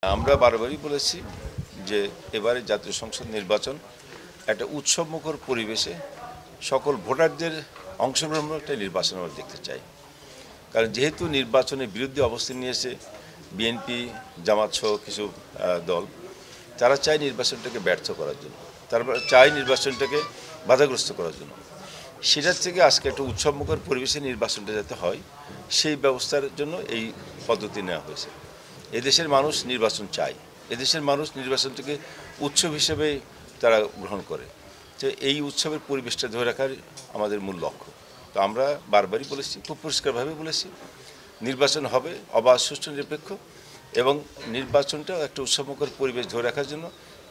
আমরা বারবারই বলেছি যে এবারে জাতীয় সংসদ নির্বাচন একটা উৎসবমুখর পরিবেশে সকল ভোটারদের অংশগ্রহণ একটা নির্বাচন আমরা দেখতে চাই। কারণ যেহেতু নির্বাচনের বিরুদ্ধে অবস্থান নিয়েছে বিএনপি, জামাত সহ কিছু দল, তারা চায় নির্বাচনটাকে ব্যর্থ করার জন্য, তারা চায় নির্বাচনটাকে বাধাগ্রস্ত করার জন্য। সেটার থেকে আজকে একটা উৎসবমুখর পরিবেশে নির্বাচনটা যাতে হয় সেই ব্যবস্থার জন্য এই পদ্ধতি নেওয়া হয়েছে। এদেশের মানুষ নির্বাচন চায়, এদেশের মানুষ নির্বাচনটাকে উৎসব হিসেবে তারা গ্রহণ করে। তো এই উৎসবের পরিবেশটা ধরে রাখার আমাদের মূল লক্ষ্য। তো আমরা বারবারই বলেছি, খুব পরিষ্কারভাবে বলেছি, নির্বাচন হবে অবাধ, সুষ্ঠু, নিরপেক্ষ এবং নির্বাচনটা একটা উৎসবমুখর পরিবেশ ধরে রাখার জন্য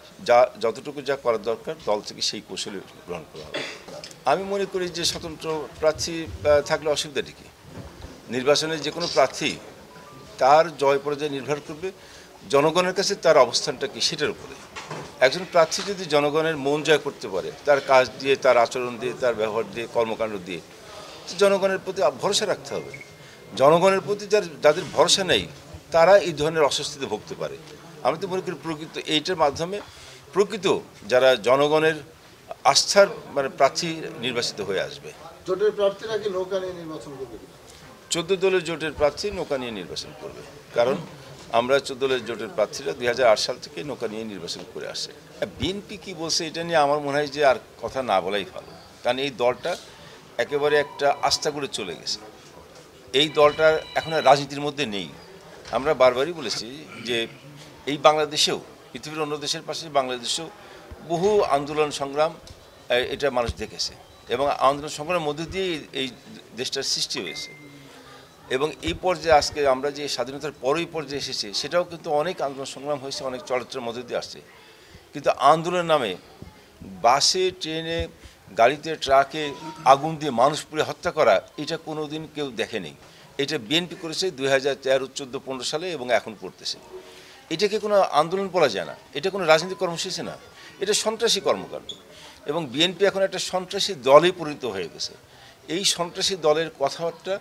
যতটুকু যা করার দরকার দল থেকে সেই কৌশল গ্রহণ করা হবে। আমি মনে করি যে স্বতন্ত্র প্রার্থী থাকলে অসুবিধাটি কী? নির্বাচনে যে কোনো প্রার্থী তার জয় পরাজয় নির্ভর করবে জনগণের কাছে তার অবস্থানটা কি সেটার উপরে। একজন প্রার্থী যদি জনগণের মন জয় করতে পারে তার কাজ দিয়ে, তার আচরণ দিয়ে, তার ব্যবহার দিয়ে, কর্মকাণ্ড দিয়ে, জনগণের প্রতি ভরসা রাখতে হবে। জনগণের প্রতি যাদের ভরসা নেই তারা এই ধরনের অস্বস্তিতে ভুগতে পারে। আমি তো মনে করি এইটার মাধ্যমে প্রকৃত যারা জনগণের আস্থার প্রার্থী নির্বাচিত হয়ে আসবে। জোটের প্রার্থীরা কি নৌকা নিয়ে নির্বাচন করবে? 14 দলের জোটের প্রার্থী নৌকা নিয়ে নির্বাচন করবে, কারণ আমরা 14 দলের জোটের প্রার্থীরা 2008 সাল থেকে নৌকা নিয়ে নির্বাচন করে আসে। বিএনপি কি বলছে এটা নিয়ে আমার মনে হয় যে আর কথা না বলাই ভালো, কারণ এই দলটা একেবারে একটা আস্থা করে চলে গেছে। এই দলটা এখন আর রাজনীতির মধ্যে নেই। আমরা বারবারই বলেছি যে এই বাংলাদেশেও, পৃথিবীর অন্য দেশের পাশে বাংলাদেশেও বহু আন্দোলন সংগ্রাম এটা মানুষ দেখেছে এবং আন্দোলন সংগ্রামের মধ্যে দিয়ে এই দেশটার সৃষ্টি হয়েছে। এবং এই পর্যায়ে আজকে আমরা যে স্বাধীনতার পরেই পর্যায়ে এসেছি সেটাও কিন্তু অনেক আন্দোলন সংগ্রাম হয়েছে, অনেক চরিত্রের মধ্যে দিয়ে আসছে। কিন্তু আন্দোলনের নামে বাসে, ট্রেনে, গাড়িতে, ট্রাকে আগুন দিয়ে মানুষ পুড়ে হত্যা করা এটা কোনো দিন কেউ দেখেনি। এটা বিএনপি করেছে 2013, 14, 15 সালে এবং এখন করতেছে। এটাকে কোনো আন্দোলন বলা যায় না, এটা কোনো রাজনৈতিক কর্মসূচি না, এটা সন্ত্রাসী কর্মকাণ্ড। এবং বিএনপি এখন একটা সন্ত্রাসী দলে পরিণত হয়ে গেছে। এই সন্ত্রাসী দলের কথাবার্তা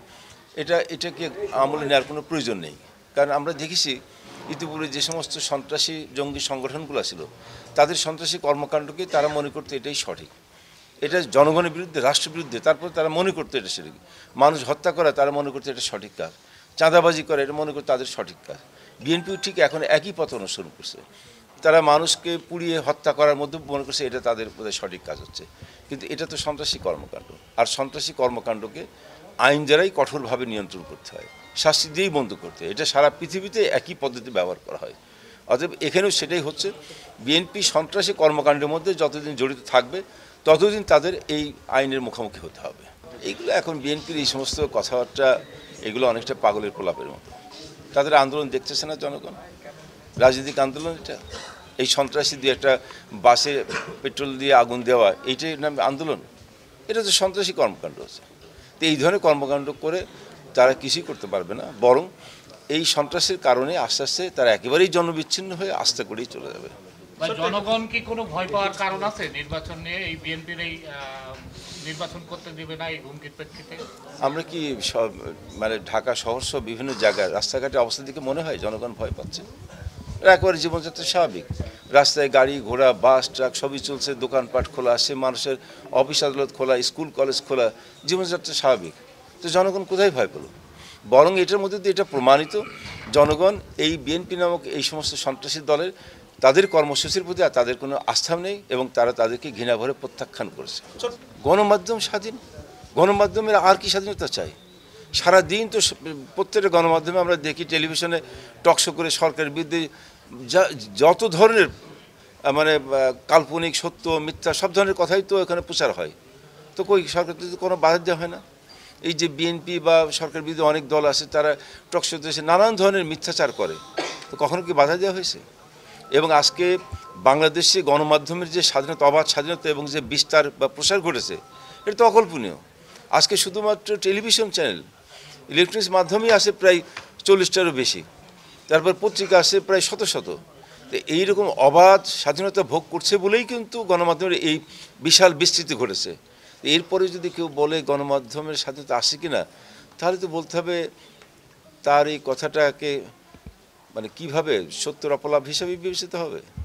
এটাকে আমলে নেওয়ার কোনো প্রয়োজন নেই। কারণ আমরা দেখেছি ইতিপূর্বে যে সমস্ত সন্ত্রাসী জঙ্গি সংগঠনগুলো ছিল তাদের সন্ত্রাসী কর্মকাণ্ডকে তারা মনে করতো এটাই সঠিক, এটা জনগণের বিরুদ্ধে, রাষ্ট্রের বিরুদ্ধে। তারপর তারা মনে করতো এটা সঠিক। মানুষ হত্যা করা তারা মনে করতো এটা সঠিক কাজ, চাঁদাবাজি করে এটা মনে করতো তাদের সঠিক কাজ। বিএনপিও ঠিক এখন একই পথ অনুসরণ করছে। তারা মানুষকে পুড়িয়ে হত্যা করার মধ্যে মনে করছে এটা তাদের বোধহয় সঠিক কাজ হচ্ছে, কিন্তু এটা তো সন্ত্রাসী কর্মকাণ্ড। আর সন্ত্রাসী কর্মকাণ্ডকে আইন দ্বারাই কঠোরভাবে নিয়ন্ত্রণ করতে হয়, শাস্তি দিয়েই বন্ধ করতে হয়। এটা সারা পৃথিবীতে একই পদ্ধতি ব্যবহার করা হয়। অতএব এখানেও সেটাই হচ্ছে। বিএনপি সন্ত্রাসী কর্মকাণ্ডের মধ্যে যতদিন জড়িত থাকবে ততদিন তাদের এই আইনের মুখোমুখি হতে হবে। এইগুলো এখন বিএনপির এই সমস্ত কথাবার্তা এগুলো অনেকটা পাগলের প্রলাপের মতো। তাদের আন্দোলন দেখতেছে না জনগণ? রাজনৈতিক আন্দোলন এটা? এই সন্ত্রাসী দিয়ে একটা বাসে পেট্রোল দিয়ে আগুন দেওয়া এইটাই নাম আন্দোলন? এটা তো সন্ত্রাসী কর্মকাণ্ড হচ্ছে। তো এই ধরনের কর্মকাণ্ড করে তারা কিছুই করতে পারবে না, বরং এই সন্ত্রাসের কারণে আস্তে আস্তে তারা একেবারেই জনবিচ্ছিন্ন হয়ে আস্থা করেই চলে যাবে। জনগণ কি কোনো ভয় পাওয়ার কারণ আছে নির্বাচন নিয়ে? এই বিএনপির এই নির্বাচন করতে দেবে না এই হুমকির প্রেক্ষিতে? আমরা কি সব ঢাকা শহর সহ বিভিন্ন জায়গায় রাস্তাঘাটের অবস্থা দিকে মনে হয় জনগণ ভয় পাচ্ছে? একেবারে জীবনযাত্রা স্বাভাবিক। রাস্তায় গাড়ি ঘোড়া, বাস, ট্রাক সবই চলছে, দোকানপাট খোলা আছে, মানুষের অফিস আদালত খোলা, স্কুল কলেজ খোলা, জীবনযাত্রা স্বাভাবিক। তো জনগণ কোথায় ভয় পেল? বরং এটার মধ্যে দিয়ে এটা প্রমাণিত জনগণ এই বিএনপি নামক এই সমস্ত সন্ত্রাসী দলের তাদের কর্মসূচির প্রতি আর তাদের কোনো আস্থা নেই এবং তারা তাদেরকে ঘৃণা ভরে প্রত্যাখ্যান করেছে। গণমাধ্যম স্বাধীন, গণমাধ্যমের আর কি স্বাধীনতা চাই? সারাদিন তো প্রত্যেকটা গণমাধ্যমে আমরা দেখি, টেলিভিশনে টকশো করে সরকারের বিরুদ্ধে যত ধরনের কাল্পনিক, সত্য, মিথ্যা সব ধরনের কথাই তো এখানে প্রচার হয়। তো কই সরকার তো কোনো বাধা দেওয়া হয় না। এই যে বিএনপি বা সরকার বিরুদ্ধে অনেক দল আছে তারা টকশোতে এসে নানান ধরনের মিথ্যাচার করে, তো কখনো কি বাধা দেওয়া হয়েছে? এবং আজকে বাংলাদেশে গণমাধ্যমের যে স্বাধীনতা, অবাধ স্বাধীনতা এবং যে বিস্তার বা প্রসার ঘটেছে এটা তো অকল্পনীয়। আজকে শুধুমাত্র টেলিভিশন চ্যানেল, ইলেকট্রনিক্স মাধ্যমেই আছে প্রায় 40টারও বেশি, তারপর পত্রিকা আছে প্রায় শত শত। তো এইরকম অবাধ স্বাধীনতা ভোগ করছে বলেই কিন্তু গণমাধ্যমের এই বিশাল বিস্তৃতি ঘটেছে। এরপরে যদি কেউ বলে গণমাধ্যমের স্বাধীনতা আসে কি না, তাহলে তো বলতে হবে তার এই কথাটাকে মানে কিভাবে সত্যের অপলাভ হিসেবে বিবেচিত হবে?